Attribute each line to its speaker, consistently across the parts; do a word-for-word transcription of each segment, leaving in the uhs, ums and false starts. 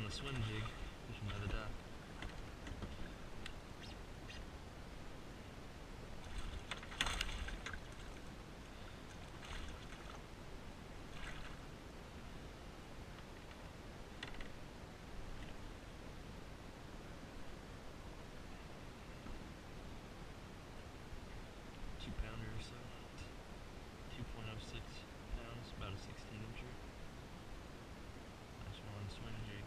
Speaker 1: a swim jig, fishing by the dock. Two pounder or so. two point oh six pounds, about a sixteen incher. Nice one on the swim jig.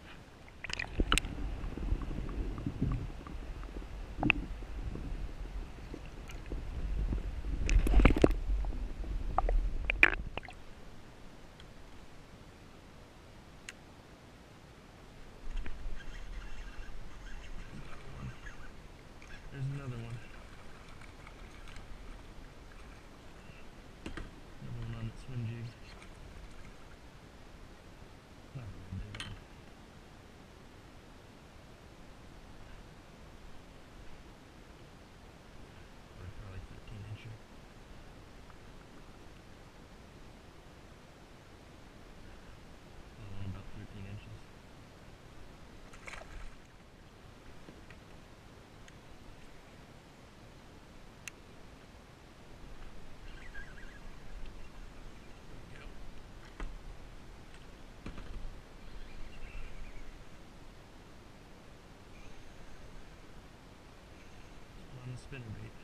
Speaker 1: There's another one. Another one on that swim jig. Not really big one. Or probably thirteen incher. Another one about thirteen inches. On the spinnerbait.